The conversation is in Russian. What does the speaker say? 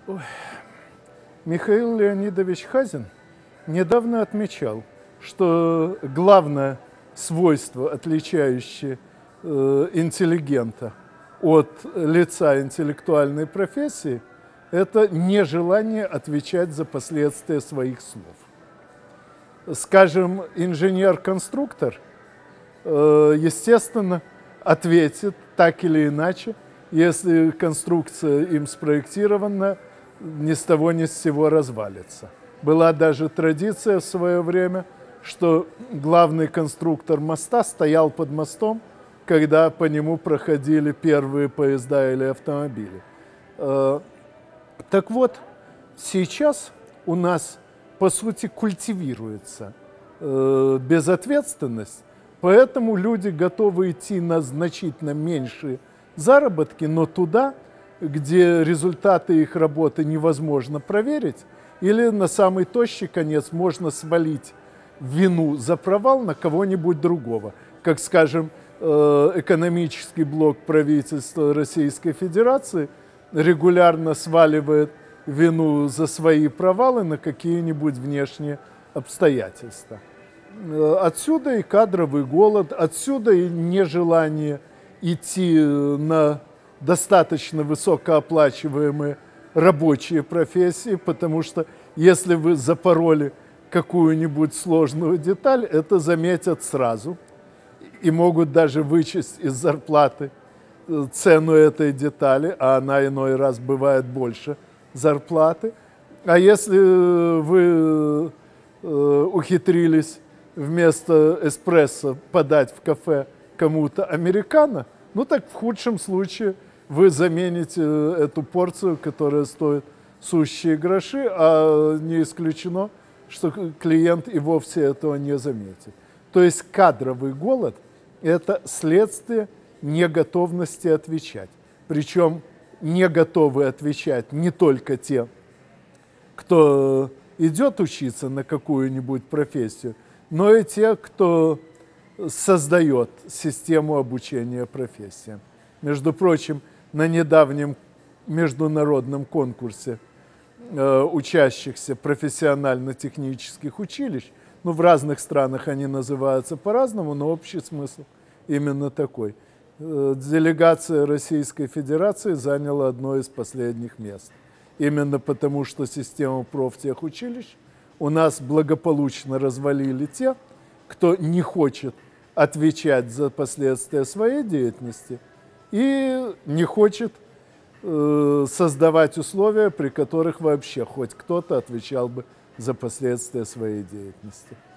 Михаил Леонидович Хазин недавно отмечал, что главное свойство, отличающее интеллигента от лица интеллектуальной профессии, это нежелание отвечать за последствия своих слов. Скажем, инженер-конструктор, естественно, ответит так или иначе, если конструкция им спроектирована, ни с того ни с сего развалится. Была даже традиция в свое время, что главный конструктор моста стоял под мостом, когда по нему проходили первые поезда или автомобили. Так вот, сейчас у нас, по сути, культивируется безответственность, поэтому люди готовы идти на значительно меньшие заработки, но туда, где результаты их работы невозможно проверить, или на самый тощий конец можно свалить вину за провал на кого-нибудь другого. Как, скажем, экономический блок правительства Российской Федерации регулярно сваливает вину за свои провалы на какие-нибудь внешние обстоятельства. Отсюда и кадровый голод, отсюда и нежелание идти на достаточно высокооплачиваемые рабочие профессии, потому что если вы запороли какую-нибудь сложную деталь, это заметят сразу и могут даже вычесть из зарплаты цену этой детали, а она иной раз бывает больше зарплаты. А если вы ухитрились вместо эспрессо подать в кафе кому-то американо, ну так в худшем случае вы замените эту порцию, которая стоит сущие гроши, а не исключено, что клиент и вовсе этого не заметит. То есть кадровый голод – это следствие неготовности отвечать. Причем не готовы отвечать не только те, кто идет учиться на какую-нибудь профессию, но и те, кто создает систему обучения профессиям. Между прочим, на недавнем международном конкурсе учащихся профессионально-технических училищ, ну, в разных странах они называются по-разному, но общий смысл именно такой. Делегация Российской Федерации заняла одно из последних мест. Именно потому, что систему профтехучилищ у нас благополучно развалили те, кто не хочет отвечать за последствия своей деятельности и не хочет создавать условия, при которых вообще хоть кто-то отвечал бы за последствия своей деятельности.